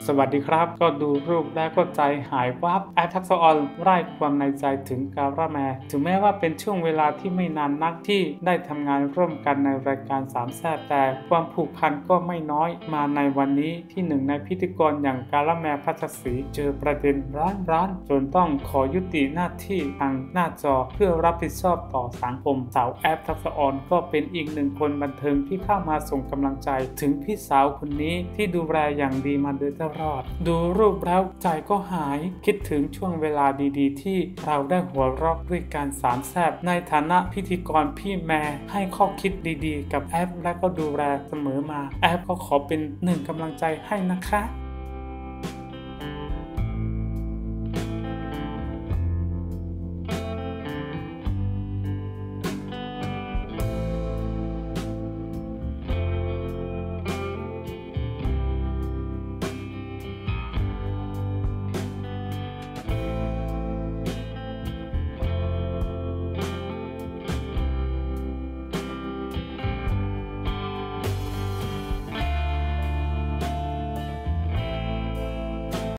สวัสดีครับก็ดูรูปแล้วก็ใจหายวับแอปทักษะออนไร้ความในใจถึงการะแมถึงแม้ว่าเป็นช่วงเวลาที่ไม่นานนักที่ได้ทำงานร่วมกันในรายการสามแซ่บแต่ความผูกพันก็ไม่น้อยมาในวันนี้ที่หนึ่งในพิธีกรอย่างการะแมพัชศรีเจอประเด็นร้านจนต้องขอยุติหน้าที่ทางหน้าจอเพื่อรับผิดชอบต่อสังคมสาวแอปทักษะออนก็เป็นอีกหนึ่งคนบันเทิงที่เข้ามาส่งกำลังใจถึงพี่สาวคนนี้ที่ดูแลอย่างดีมาโดยตลอดดูรูปแล้วใจก็หายคิดถึงช่วงเวลาดีๆที่เราได้หัวเราะด้วยการสามแซ่บในฐานะพิธีกรพี่แม่ให้ข้อคิดดีๆกับแอปและก็ดูแลเสมอมาแอปก็ขอเป็นหนึ่งกำลังใจให้นะคะ